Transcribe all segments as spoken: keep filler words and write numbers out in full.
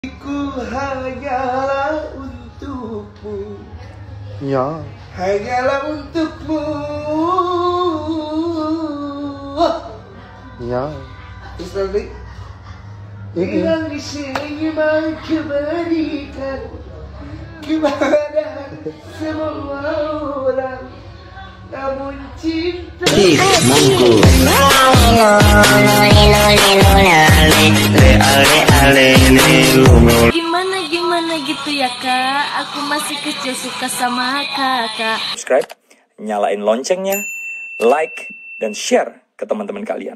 Ku hanyalah untukmu. Ya. Hanyalah untukmu. Ya. Terus nanti Ini. bilang di sini mau kembalikan kepada semua orang. Namun cinta Gimana gimana gitu ya kak, aku masih kecil suka sama kakak. Subscribe, nyalain loncengnya, like, dan share ke teman-teman kalian.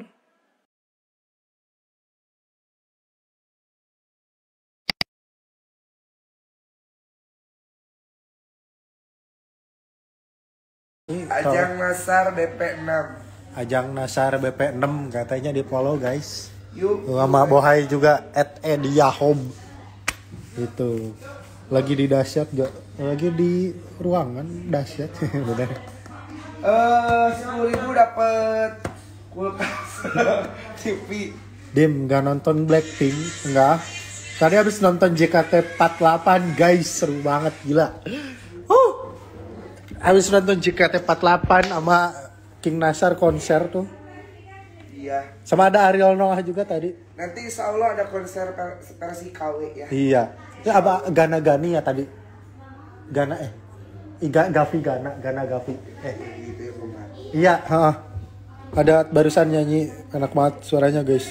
Ajang Nasar B P enam. Ajang Nasar B P enam katanya di follow guys. Yuk. Sama Bohai juga at ediahob. Itu lagi di dahsyat gak? Lagi di ruangan dahsyat. Bener. Eh, sepuluh ribu dapet kulkas T V. Dim gak nonton Blackpink? Enggak. Tadi habis nonton J K T empat puluh delapan guys, seru banget gila. Huh. Habis nonton J K T empat puluh delapan sama King Nasar konser tuh. Iya. Sama ada Ariel Noah juga tadi. Nanti insya Allah ada konser versi K W ya. Iya. Itu apa Gana Gani ya tadi? Gana eh. Iga Gavi Gana, Gana Gavi. Eh. Gitu ya kemarin. Iya, heeh. Ada barusan nyanyi enak banget suaranya guys.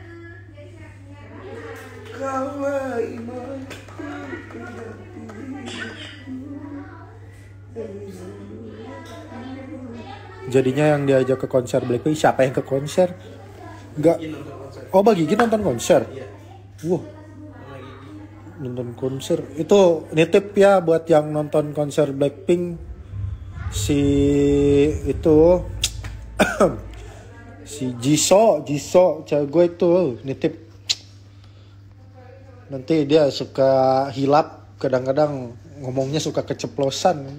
Jadinya yang diajak ke konser Blackpink siapa yang ke konser? Enggak. Oh, bagi Gigi nonton konser. Wah. Nonton konser. Itu nitip ya buat yang nonton konser Blackpink. Si itu si Jisoo, Jisoo cewek gue itu nitip. Nanti dia suka hilap, kadang-kadang ngomongnya suka keceplosan.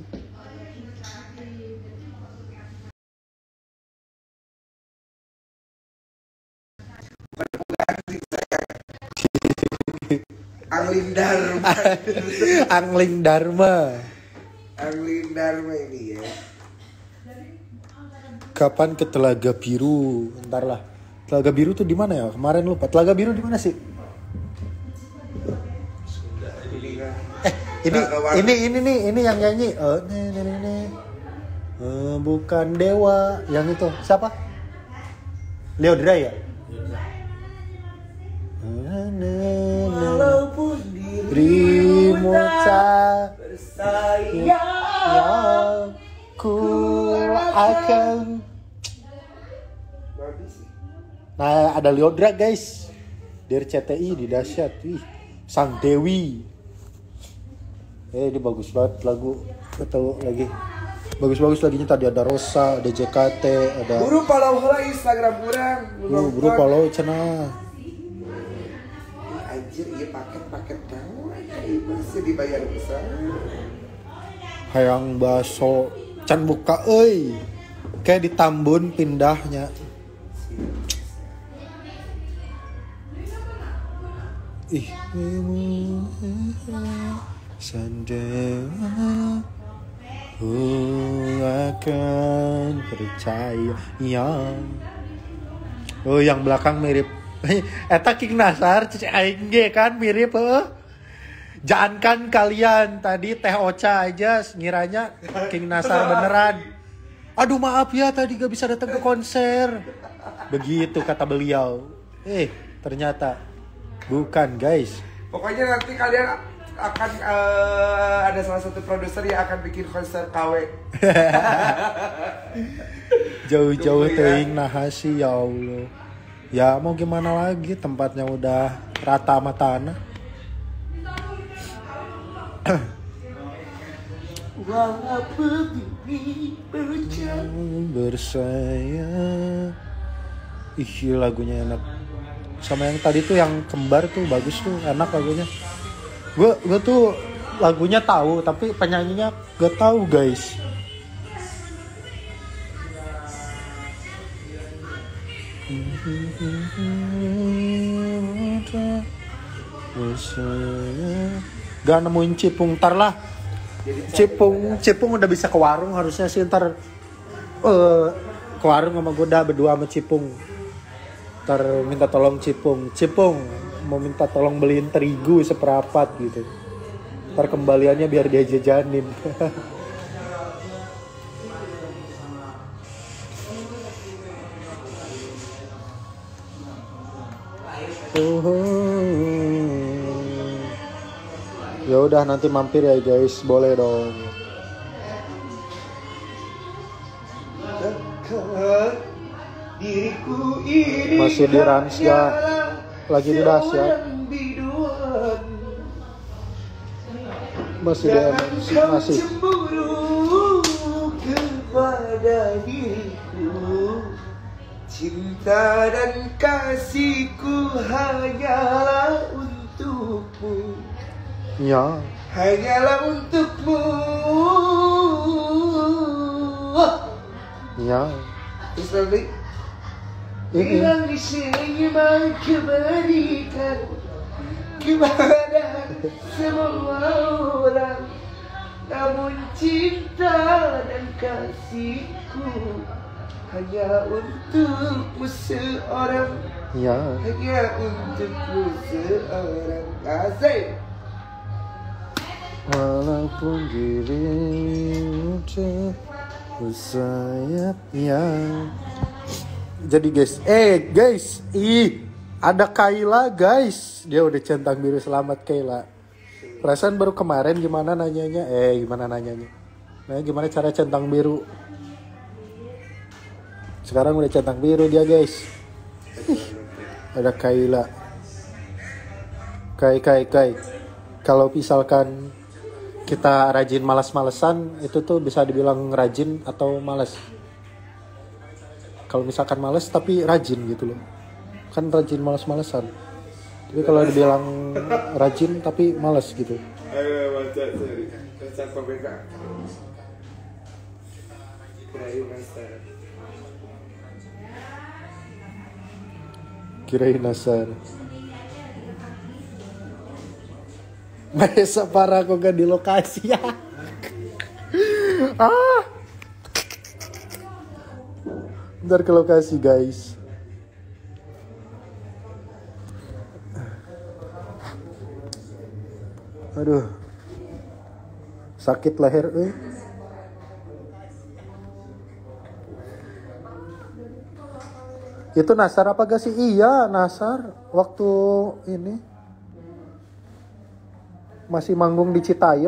Angling Dharma. Angling Dharma. Angling Dharma ini ya. Kapan ke Telaga Biru? Ntar lah. Telaga Biru tuh di mana ya? Kemarin lupa. Telaga Biru di mana sih? Eh, ini ini ini nih, ini yang nyanyi. Oh, ne, ne, ne, ne. Uh, bukan Dewa, yang itu. Siapa? Leodra ya? Walaupun dirimu tak bersayap, ya, ku akan. Nah, ada Leodra guys. Dari C T I di dahsyat. Ih, Sang Dewi. Eh, ini bagus banget lagu. Atau lagi bagus-bagus lagi nih, tadi ada Rosa, ada J K T, ada Buru follow heula Instagram urang. Uh, buru follow cenah. Anjir, ieu paket-paket kamu ieu masih dibayar besar. Hayang baso can buka euy. Kayak di Tambun pindahnya. Ih, sandewa ku akan percaya ya. Oh, yang belakang mirip eta King Nasar, cici aing ge kan mirip heuh. Jangan kan kalian tadi Teh Ocha aja ngiranya King Nasar beneran. Aduh maaf ya tadi gak bisa datang ke konser. Begitu kata beliau. Eh, ternyata bukan guys. Pokoknya nanti kalian akan uh, ada salah satu produser yang akan bikin konser K W. Jauh-jauh Tunggu ya. teuing nahasi ya Allah. Ya mau gimana lagi, tempatnya udah rata sama tanah. Walaupun ini berjauh Bersayap. Ih, lagunya enak. Sama yang tadi tuh yang kembar tuh bagus tuh, enak lagunya. Gue gue tuh lagunya tahu tapi penyanyinya gak tahu guys. Gak nemuin Cipung, ntar lah. Cipung, Cipung udah bisa ke warung harusnya sih ntar uh, ke warung sama gue dah berdua sama Cipung. Ntar minta tolong Cipung, Cipung mau minta tolong beliin terigu seperempat gitu. Ntar kembaliannya biar dia jajanin. Ya udah nanti mampir ya guys, boleh dong. Masih di Ransga, lagi di dahsyat. Masih di M N C, masih. Kepada diriku, cinta dan kasihku hanyalah untukmu. Ya. Hanyalah untukmu. Ya. Terus lagi. Ini. Hilang di sini mau kembalikan kepada semua orang. Namun cinta dan kasihku hanya untukmu seorang. Ya. Hanya untukmu seorang. Asik. Walaupun dirimu bersayap ya. Jadi guys, eh guys, ih ada Kayla guys. Dia udah centang biru, selamat Kayla. Perasaan baru kemarin gimana nanyanya? Eh gimana nanyanya? Nah gimana cara centang biru? Sekarang udah centang biru dia guys. Ih, ada Kayla. Kai kai kai. Kalau misalkan kita rajin malas-malesan, itu tuh bisa dibilang rajin atau malas. Kalau misalkan malas tapi rajin gitu loh, kan rajin malas-malesan. Tapi kalau dibilang rajin tapi malas gitu. Ayo baca sorry, baca komika. Kirain nasar. Kirain nasar. Masa parah kok gak di lokasi ya. Ah. Ntar ke lokasi guys. Aduh. Sakit leher eh. Itu Nasar apa gak sih? Iya, Nasar waktu ini masih manggung di Citayam.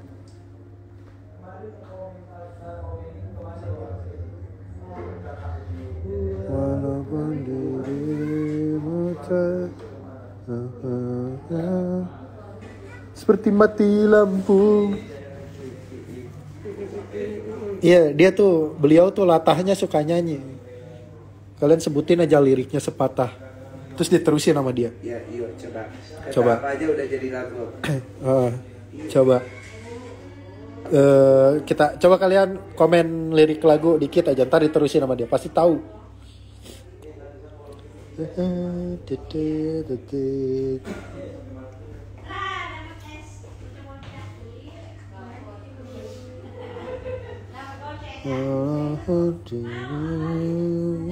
Walaupun dirimu tak seperti mati lampu. Iya, dia tuh, beliau tuh latahnya suka nyanyi. Kalian sebutin aja liriknya sepatah, terus diterusin sama dia. Ya, iya, coba. Kata Coba. apa aja udah jadi lagu. uh, coba uh, kita coba kalian komen lirik lagu dikit aja, ntar diterusin sama dia, pasti tahu. Oh,